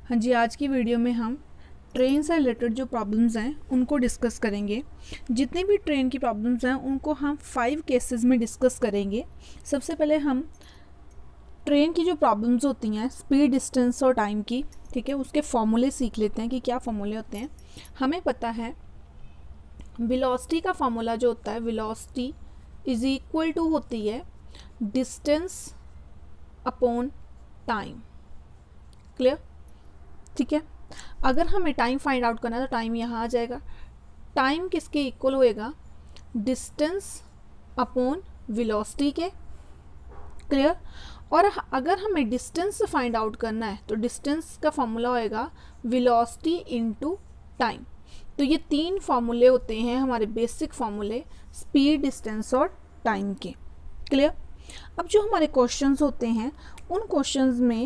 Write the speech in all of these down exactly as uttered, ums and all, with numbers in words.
हाँ जी, आज की वीडियो में हम ट्रेन से रिलेटेड जो प्रॉब्लम्स हैं उनको डिस्कस करेंगे। जितनी भी ट्रेन की प्रॉब्लम्स हैं उनको हम फाइव केसेस में डिस्कस करेंगे। सबसे पहले हम ट्रेन की जो प्रॉब्लम्स होती हैं स्पीड, डिस्टेंस और टाइम की, ठीक है, उसके फॉर्मूले सीख लेते हैं कि क्या फॉर्मूले होते हैं। हमें पता है वेलोसिटी का फॉर्मूला जो होता है, वेलोसिटी इज इक्वल टू होती है डिस्टेंस अपॉन टाइम। क्लियर? ठीक है। अगर हमें टाइम फाइंड आउट करना है तो टाइम यहाँ आ जाएगा। टाइम किसके इक्वल होएगा? डिस्टेंस अपॉन वेलोसिटी के। क्लियर? और अगर हमें डिस्टेंस फाइंड आउट करना है तो डिस्टेंस का फॉर्मूला होएगा वेलोसिटी इनटू टाइम। तो ये तीन फार्मूले होते हैं हमारे बेसिक फार्मूले स्पीड, डिस्टेंस और टाइम के। क्लियर? अब जो हमारे क्वेश्चंस होते हैं उन क्वेश्चंस में,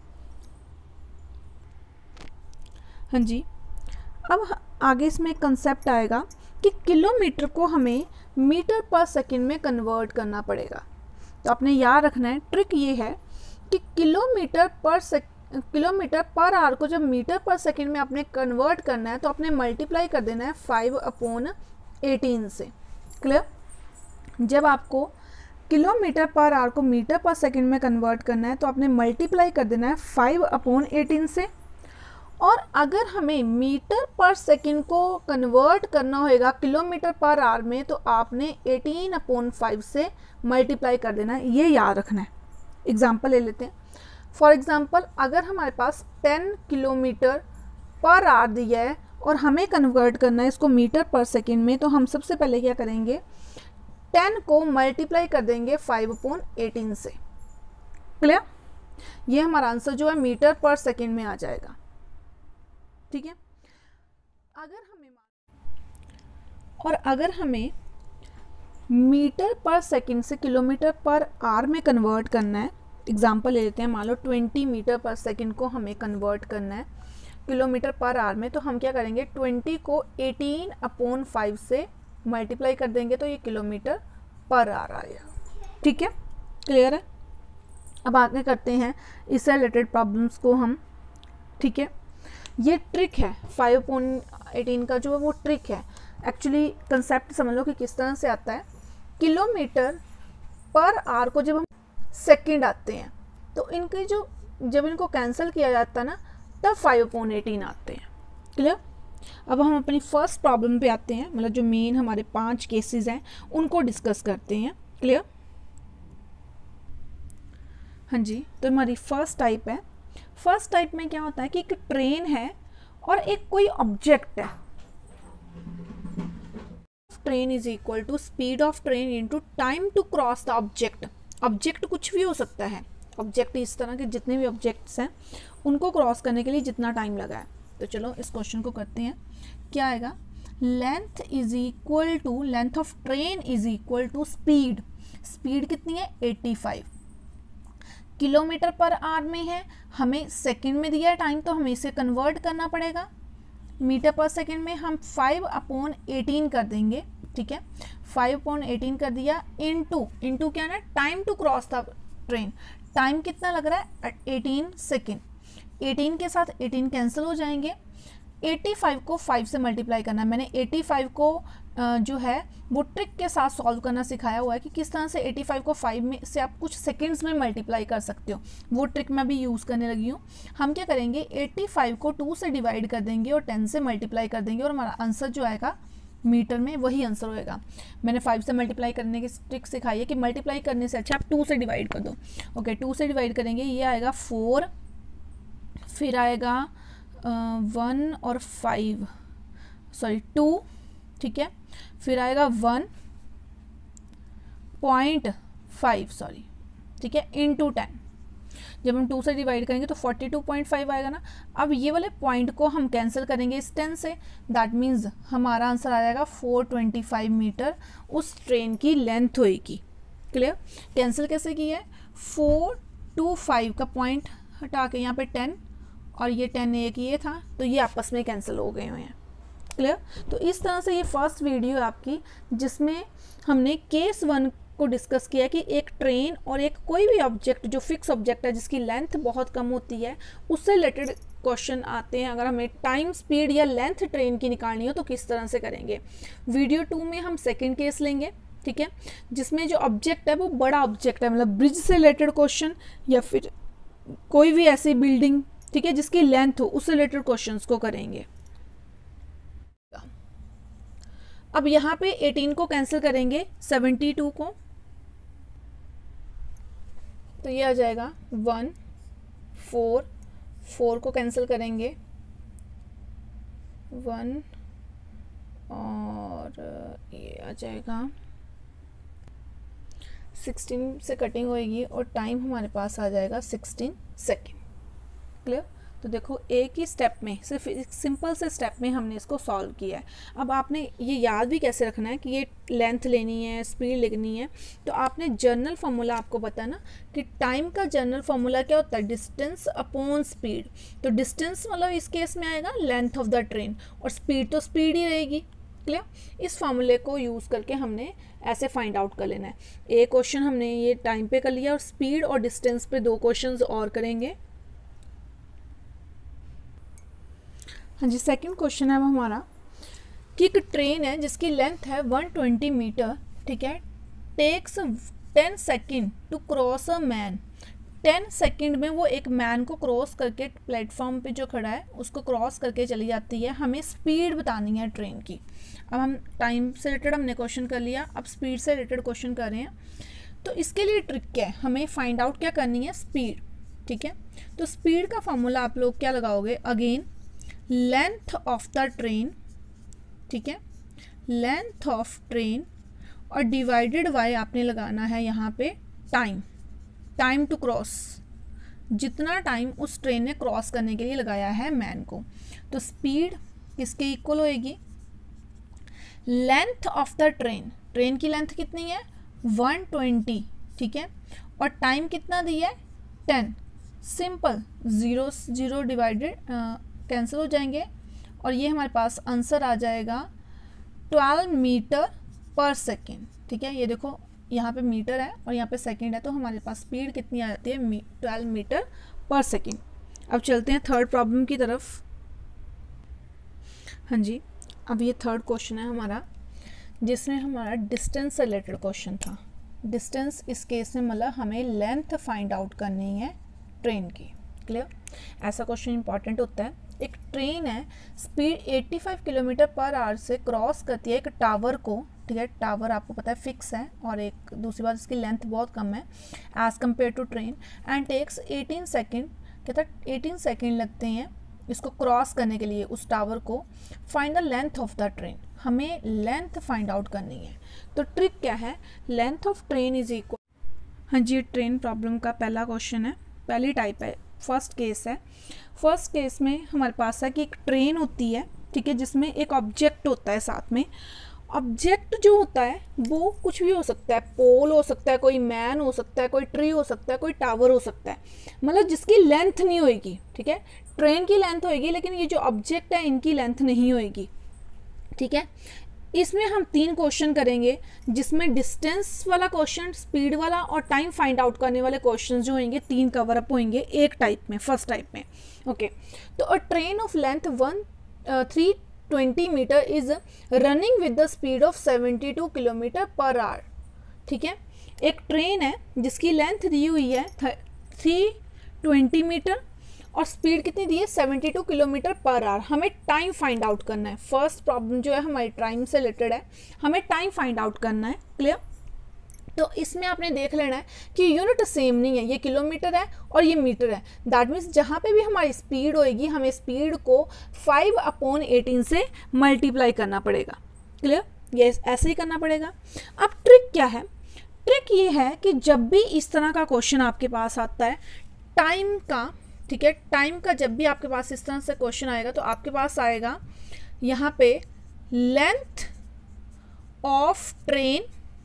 हाँ जी, अब आगे इसमें कंसेप्ट आएगा कि किलोमीटर को हमें मीटर पर सेकंड में कन्वर्ट करना पड़ेगा। तो आपने याद रखना है, ट्रिक ये है कि किलोमीटर पर सेक किलोमीटर पर आवर को जब मीटर पर सेकंड में आपने कन्वर्ट करना है तो आपने मल्टीप्लाई कर देना है फाइव अपॉन एटीन से। क्लियर? जब आपको किलोमीटर पर आवर को मीटर पर सेकंड में कन्वर्ट करना है तो आपने मल्टीप्लाई कर देना है फाइव अपॉन एटीन से। और अगर हमें मीटर पर सेकंड को कन्वर्ट करना होगा किलोमीटर पर आवर में तो आपने एटीन अपॉन फाइव से मल्टीप्लाई कर देना है। ये याद रखना है। एग्जांपल ले लेते हैं। फॉर एग्जांपल, अगर हमारे पास टेन किलोमीटर पर आवर दिया है और हमें कन्वर्ट करना है इसको मीटर पर सेकंड में, तो हम सबसे पहले क्या करेंगे, टेन को मल्टीप्लाई कर देंगे फाइव अपॉन एटीन से। क्लियर? ये हमारा आंसर जो है मीटर पर सेकंड में आ जाएगा। ठीक है। अगर हमें और अगर हमें मीटर पर सेकंड से किलोमीटर पर आवर में कन्वर्ट करना है, एग्जांपल ले लेते हैं, मान लो ट्वेंटी मीटर पर सेकंड को हमें कन्वर्ट करना है किलोमीटर पर आवर में, तो हम क्या करेंगे, ट्वेंटी को एटीन अपॉन फाइव से मल्टीप्लाई कर देंगे तो ये किलोमीटर पर आवर आएगा। ठीक है, क्लियर है? अब आगे करते हैं इससे रिलेटेड प्रॉब्लम्स को हम। ठीक है, ये ट्रिक है फाइव अपॉन एटीन का जो है वो ट्रिक है। एक्चुअली कंसेप्ट समझ लो कि किस तरह से आता है। किलोमीटर पर आवर को जब हम सेकंड आते हैं तो इनके जो जब इनको कैंसिल किया जाता है ना तब फाइव अपॉन एटीन आते हैं। क्लियर? अब हम अपनी फर्स्ट प्रॉब्लम पे आते हैं, मतलब जो मेन हमारे पांच केसेस हैं उनको डिस्कस करते हैं। क्लियर? हाँ जी, तो हमारी फर्स्ट टाइप है। फर्स्ट टाइप में क्या होता है कि एक ट्रेन है और एक कोई ऑब्जेक्ट है। Train is equal to speed of train into time to cross the object. Object कुछ भी हो सकता है। ऑब्जेक्ट इस तरह के जितने भी ऑब्जेक्ट्स हैं उनको क्रॉस करने के लिए जितना टाइम लगा है। तो चलो इस क्वेश्चन को करते हैं। क्या आएगा? Length is equal to, length of train is equal to speed. Speed कितनी है? Eighty five kilometre per hour में है, हमें सेकंड में दिया है टाइम तो हमें इसे कन्वर्ट करना पड़ेगा। मीटर पर सेकंड में हम फाइव अपॉन एटीन कर देंगे। ठीक है, फाइव अपॉन एटीन कर दिया इनटू इनटू क्या है, time to cross the train. Time कितना लग रहा है? Eighteen second. एटीन के साथ एटीन कैंसिल हो जाएंगे। एटी फाइव को फाइव से मल्टीप्लाई करना है। मैंने एटी फाइव को जो है वो ट्रिक के साथ सॉल्व करना सिखाया हुआ है कि किस तरह से एटी फाइव को फाइव में से आप कुछ सेकंड्स में मल्टीप्लाई कर सकते हो। वो ट्रिक मैं भी यूज़ करने लगी हूँ। हम क्या करेंगे, एटी फाइव को टू से डिवाइड कर देंगे और टेन से मल्टीप्लाई कर देंगे और हमारा आंसर जो आएगा मीटर में वही आंसर होएगा। मैंने फाइव से मल्टीप्लाई करने की ट्रिक सिखाई है कि मल्टीप्लाई करने से अच्छा आप टू से डिवाइड कर दो। ओके, टू से डिवाइड करेंगे, ये आएगा फोर, फिर आएगा वन और फाइव, सॉरी टू, ठीक है, फिर आएगा वन पॉइंट फाइव, सॉरी, ठीक है, इनटू टेन। जब हम टू से डिवाइड करेंगे तो फोर्टी टू पॉइंट फाइव आएगा ना। अब ये वाले पॉइंट को हम कैंसिल करेंगे इस टेन से, दैट मीन्स हमारा आंसर आ जाएगा फोर ट्वेंटी फाइव मीटर उस ट्रेन की लेंथ होएगी। क्लियर? कैंसिल कैसे की है? फोर टू फाइव का पॉइंट हटा के यहाँ पे टेन और ये टेन एक ये था तो ये आपस में कैंसिल हो गए हुए हैं। क्लियर? तो इस तरह से ये फर्स्ट वीडियो है आपकी जिसमें हमने केस वन को डिस्कस किया कि एक ट्रेन और एक कोई भी ऑब्जेक्ट जो फिक्स ऑब्जेक्ट है जिसकी लेंथ बहुत कम होती है उससे रिलेटेड क्वेश्चन आते हैं, अगर हमें टाइम, स्पीड या लेंथ ट्रेन की निकालनी हो तो किस तरह से करेंगे। वीडियो टू में हम सेकेंड केस लेंगे, ठीक है, जिसमें जो ऑब्जेक्ट है वो बड़ा ऑब्जेक्ट है, मतलब ब्रिज से रिलेटेड क्वेश्चन या फिर कोई भी ऐसी बिल्डिंग, ठीक है, जिसकी लेंथ हो, उससे रिलेटेड क्वेश्चंस को करेंगे। अब यहाँ पे अठारह को कैंसिल करेंगे बहत्तर को, तो ये आ जाएगा वन, फोर, फोर को कैंसिल करेंगे वन, और ये आ जाएगा सोलह से कटिंग होएगी और टाइम हमारे पास आ जाएगा सोलह सेकेंड। क्लियर। तो देखो एक ही स्टेप में, सिर्फ एक सिंपल से स्टेप में हमने इसको सॉल्व किया है। अब आपने ये याद भी कैसे रखना है कि ये लेंथ लेनी है, स्पीड लिखनी है, तो आपने जर्नल फार्मूला आपको पता ना कि टाइम का जर्नल फार्मूला क्या होता है, डिस्टेंस अपॉन स्पीड। तो डिस्टेंस मतलब इस केस में आएगा लेंथ ऑफ द ट्रेन, और स्पीड तो स्पीड ही रहेगी। क्लियर। इस फार्मूले को यूज़ करके हमने ऐसे फाइंड आउट कर लेना है। एक क्वेश्चन हमने ये टाइम पे कर लिया और स्पीड और डिस्टेंस पे दो क्वेश्चन और करेंगे। हाँ जी, सेकंड क्वेश्चन है वो हमारा कि एक ट्रेन है जिसकी लेंथ है एक सौ बीस मीटर, ठीक है, takes ten second to cross a man. Ten second में वो एक मैन को क्रॉस करके, प्लेटफॉर्म पे जो खड़ा है उसको क्रॉस करके चली जाती है। हमें स्पीड बतानी है ट्रेन की। अब हम टाइम से रिलेटेड हमने क्वेश्चन कर लिया, अब स्पीड से रिलेटेड क्वेश्चन कर रहे हैं। तो इसके लिए ट्रिक क्या है, हमें फाइंड आउट क्या करनी है, स्पीड, ठीक है। तो स्पीड का फॉर्मूला आप लोग क्या लगाओगे, again length of the train, ठीक है, लेंथ ऑफ ट्रेन और डिवाइडेड बाय आपने लगाना है यहाँ पे टाइम, टाइम टू क्रॉस, जितना टाइम उस ट्रेन ने क्रॉस करने के लिए लगाया है मैन को। तो स्पीड किसके इक्वल होएगी, length of the train, train की लेंथ कितनी है एक सौ बीस, ठीक है, और टाइम कितना दिया है ten. Simple, zero zero divided cancel हो जाएंगे और ये हमारे पास आंसर आ जाएगा ट्वेल्व मीटर पर सेकेंड, ठीक है। ये देखो यहाँ पे मीटर है और यहाँ पे सेकेंड है, तो हमारे पास स्पीड कितनी आ जाती है, ट्वेल्व मीटर पर सेकेंड। अब चलते हैं थर्ड प्रॉब्लम की तरफ। हाँ जी, अब ये थर्ड क्वेश्चन है हमारा, जिसमें हमारा डिस्टेंस से रिलेटेड क्वेश्चन था। डिस्टेंस इस केस में मतलब हमें लेंथ फाइंड आउट करनी है ट्रेन की। क्लियर। ऐसा क्वेश्चन इंपॉर्टेंट होता है। एक ट्रेन है, स्पीड पचासी किलोमीटर पर आवर से क्रॉस करती है एक टावर को, ठीक है, टावर आपको पता है फिक्स है, और एक दूसरी बात इसकी लेंथ बहुत कम है as compare to train, and takes eighteen second, कहता है एटीन सेकेंड लगते हैं इसको क्रॉस करने के लिए उस टावर को। Find the length of the train, हमें लेंथ फाइंड आउट करनी है। तो ट्रिक क्या है, length of train is equal, हाँ जी, ट्रेन प्रॉब्लम का पहला क्वेश्चन है, पहली टाइप है, फर्स्ट केस है। फर्स्ट केस में हमारे पास है कि एक ट्रेन होती है, ठीक है, जिसमें एक ऑब्जेक्ट होता है साथ में। ऑब्जेक्ट जो होता है वो कुछ भी हो सकता है, पोल हो सकता है, कोई मैन हो सकता है, कोई ट्री हो सकता है, कोई टावर हो सकता है, मतलब जिसकी लेंथ नहीं होएगी, ठीक है। ट्रेन की लेंथ होएगी लेकिन ये जो ऑब्जेक्ट है इनकी लेंथ नहीं होएगी, ठीक है। इसमें हम तीन क्वेश्चन करेंगे, जिसमें डिस्टेंस वाला क्वेश्चन, स्पीड वाला और टाइम फाइंड आउट करने वाले क्वेश्चन जो होंगे तीन कवर अप होंगे एक टाइप में, फर्स्ट टाइप में। ओके, तो a train of length one three twenty meter is running with the speed of seventy two kilometer per hour, ठीक है। एक ट्रेन है जिसकी लेंथ दी हुई है थ्री ट्वेंटी मीटर और स्पीड कितनी दी है, seventy two kilometer per hour. हमें टाइम फाइंड आउट करना है। फर्स्ट प्रॉब्लम जो है हमारी टाइम से रिलेटेड है, हमें टाइम फाइंड आउट करना है। क्लियर। तो इसमें आपने देख लेना है कि यूनिट सेम नहीं है, ये किलोमीटर है और ये मीटर है। दैट मीन्स जहाँ पे भी हमारी स्पीड होएगी हमें स्पीड को फाइव अपॉन एटीन से मल्टीप्लाई करना पड़ेगा। क्लियर, ये ऐसे ही करना पड़ेगा। अब ट्रिक क्या है, ट्रिक ये है कि जब भी इस तरह का क्वेश्चन आपके पास आता है टाइम का, ठीक है, टाइम का जब भी आपके पास इस तरह से क्वेश्चन आएगा तो आपके पास आएगा यहाँ पे लेंथ ऑफ ट्रेन,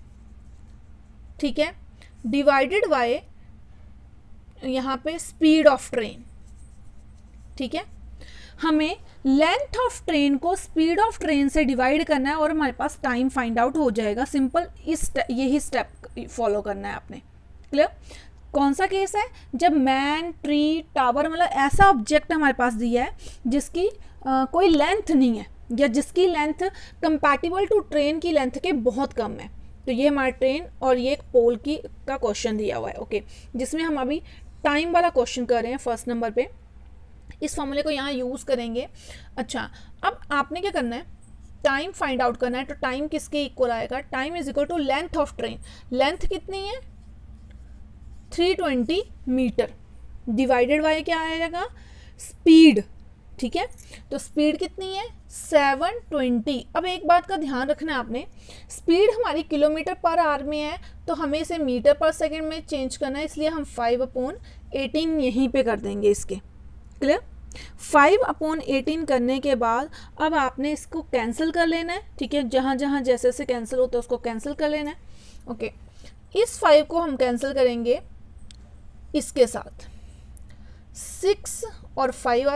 ठीक है, डिवाइडेड बाय यहाँ पे स्पीड ऑफ ट्रेन, ठीक है। हमें लेंथ ऑफ ट्रेन को स्पीड ऑफ ट्रेन से डिवाइड करना है और हमारे पास टाइम फाइंड आउट हो जाएगा। सिंपल, इस यही स्टेप फॉलो करना है आपने। क्लियर। कौन सा केस है, जब मैन, ट्री, टावर, मतलब ऐसा ऑब्जेक्ट हमारे पास दिया है जिसकी आ, कोई लेंथ नहीं है या जिसकी लेंथ कंपैटिबल टू ट्रेन की लेंथ के बहुत कम है। तो ये हमारा ट्रेन और ये एक पोल की का क्वेश्चन दिया हुआ है, ओके, जिसमें हम अभी टाइम वाला क्वेश्चन कर रहे हैं फर्स्ट नंबर पे। इस फॉर्मूले को यहाँ यूज़ करेंगे। अच्छा, अब आपने क्या करना है, टाइम फाइंड आउट करना है। तो टाइम किसके इक्वल आएगा, time is equal to length of train. Length कितनी है, three twenty meter, divided by क्या आएगा, स्पीड, ठीक है। तो स्पीड कितनी है, सेवन ट्वेंटी। अब एक बात का ध्यान रखना है आपने, स्पीड हमारी किलोमीटर पर आवर में है तो हमें इसे मीटर पर सेकंड में चेंज करना है, इसलिए हम फाइव अपॉन एटीन यहीं पे कर देंगे इसके। क्लियर, फाइव अपॉन एटीन करने के बाद अब आपने इसको कैंसिल कर लेना है, ठीक है। जहाँ जहाँ जैसे जैसे कैंसिल होता है उसको कैंसिल कर लेना है, ओके। इस फाइव को हम कैंसिल करेंगे इसके साथ, सिक्स और फाइव